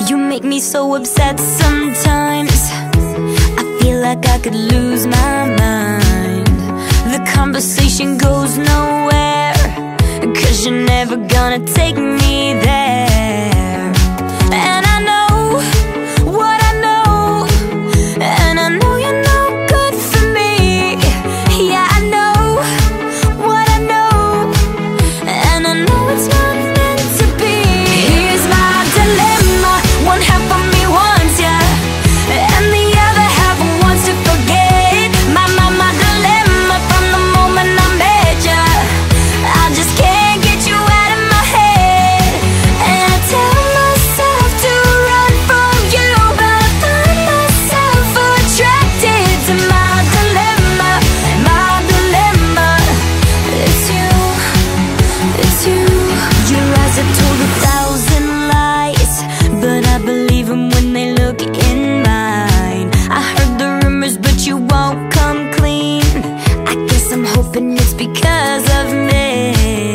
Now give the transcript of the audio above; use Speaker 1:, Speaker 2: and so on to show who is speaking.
Speaker 1: You make me so upset sometimes. I feel like I could lose my mind. The conversation goes nowhere, 'cause you're never gonna take me there. And I know what I know, and I know you're no good for me. Yeah, I know what I know, and I know it's not meant to be. Here's my dilemma. One half of me wants ya, and the other half wants to forget. My dilemma from the moment I met ya. I just can't get you out of my head. And I tell myself to run from you, but I find myself attracted to my dilemma. My dilemma. It's you, it's you. Your eyes have told 1,000 lies, but I believe them when they look in mine. I heard the rumors, but you won't come clean. I guess I'm hoping it's because of me.